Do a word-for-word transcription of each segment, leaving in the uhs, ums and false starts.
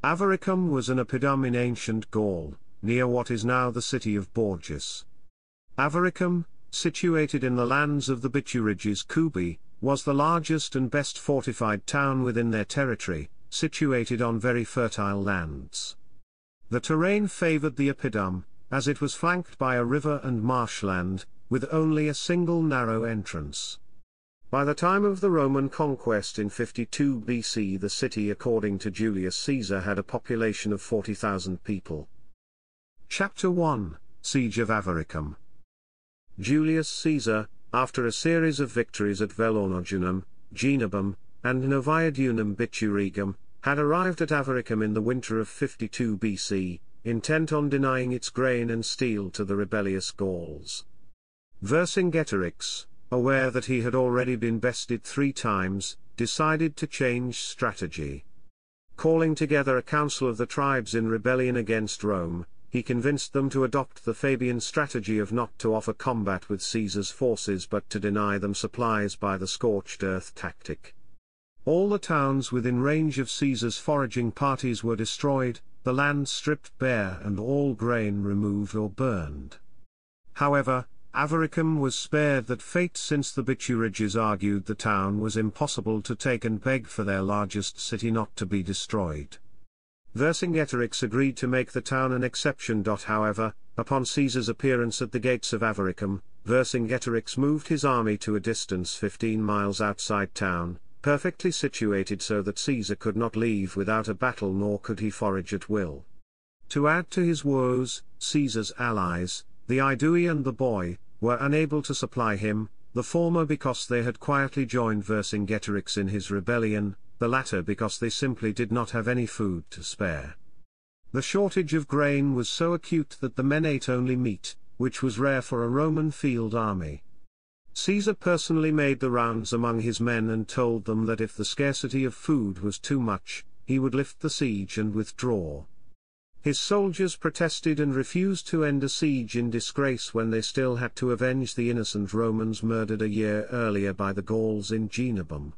Avaricum was an oppidum in ancient Gaul, near what is now the city of Bourges. Avaricum, situated in the lands of the Bituriges Cubi, was the largest and best fortified town within their territory, situated on very fertile lands. The terrain favored the oppidum, as it was flanked by a river and marshland, with only a single narrow entrance. By the time of the Roman conquest in fifty-two B C, the city, according to Julius Caesar, had a population of forty thousand people. Chapter one, Siege of Avaricum. Julius Caesar, after a series of victories at Velornodunum, Genabum, and Noviodunum Biturigum, had arrived at Avaricum in the winter of fifty-two B C, intent on denying its grain and steel to the rebellious Gauls. Vercingetorix, aware that he had already been bested three times, decided to change strategy. Calling together a council of the tribes in rebellion against Rome, he convinced them to adopt the Fabian strategy of not to offer combat with Caesar's forces but to deny them supplies by the scorched earth tactic. All the towns within range of Caesar's foraging parties were destroyed, the land stripped bare and all grain removed or burned. However, Avaricum was spared that fate, since the Bituriges argued the town was impossible to take and begged for their largest city not to be destroyed. Vercingetorix agreed to make the town an exception. However, upon Caesar's appearance at the gates of Avaricum, Vercingetorix moved his army to a distance fifteen miles outside town, perfectly situated so that Caesar could not leave without a battle nor could he forage at will. To add to his woes, Caesar's allies, the Aedui and the boy, were unable to supply him, the former because they had quietly joined Vercingetorix in his rebellion, the latter because they simply did not have any food to spare. The shortage of grain was so acute that the men ate only meat, which was rare for a Roman field army. Caesar personally made the rounds among his men and told them that if the scarcity of food was too much, he would lift the siege and withdraw. His soldiers protested and refused to end a siege in disgrace when they still had to avenge the innocent Romans murdered a year earlier by the Gauls in Genabum.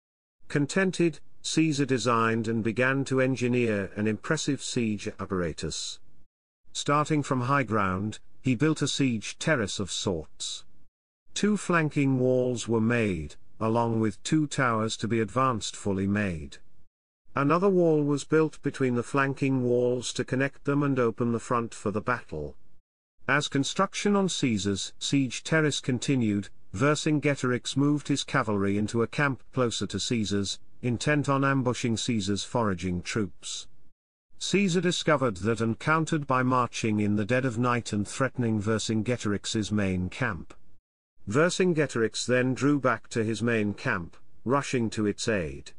Contented, Caesar designed and began to engineer an impressive siege apparatus. Starting from high ground, he built a siege terrace of sorts. Two flanking walls were made, along with two towers to be advanced fully made. Another wall was built between the flanking walls to connect them and open the front for the battle. As construction on Caesar's siege terrace continued, Vercingetorix moved his cavalry into a camp closer to Caesar's, intent on ambushing Caesar's foraging troops. Caesar discovered that and countered by marching in the dead of night and threatening Vercingetorix's main camp. Vercingetorix then drew back to his main camp, rushing to its aid.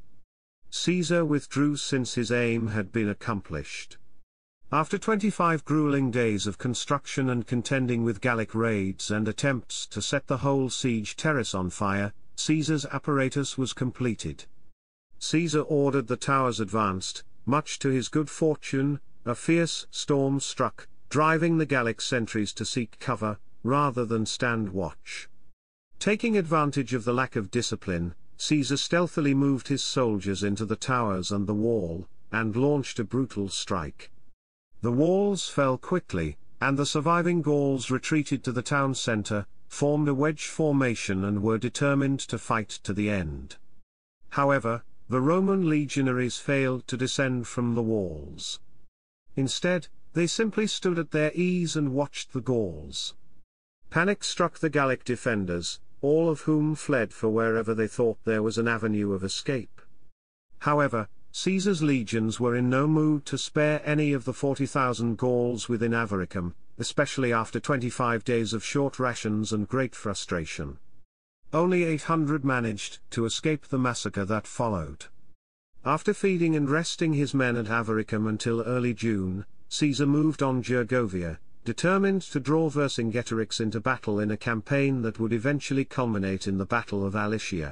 Caesar withdrew since his aim had been accomplished. After twenty-five grueling days of construction and contending with Gallic raids and attempts to set the whole siege terrace on fire, Caesar's apparatus was completed. Caesar ordered the towers advanced. Much to his good fortune, a fierce storm struck, driving the Gallic sentries to seek cover, rather than stand watch. Taking advantage of the lack of discipline, Caesar stealthily moved his soldiers into the towers and the wall, and launched a brutal strike. The walls fell quickly, and the surviving Gauls retreated to the town centre, formed a wedge formation and were determined to fight to the end. However, the Roman legionaries failed to descend from the walls. Instead, they simply stood at their ease and watched the Gauls. Panic struck the Gallic defenders, all of whom fled for wherever they thought there was an avenue of escape. However, Caesar's legions were in no mood to spare any of the forty thousand Gauls within Avaricum, especially after twenty-five days of short rations and great frustration. Only eight hundred managed to escape the massacre that followed. After feeding and resting his men at Avaricum until early June, Caesar moved on Gergovia, determined to draw Vercingetorix into battle in a campaign that would eventually culminate in the Battle of Alicia.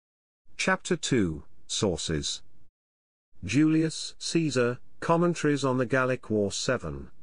Chapter two, Sources. Julius Caesar, Commentaries on the Gallic War seven.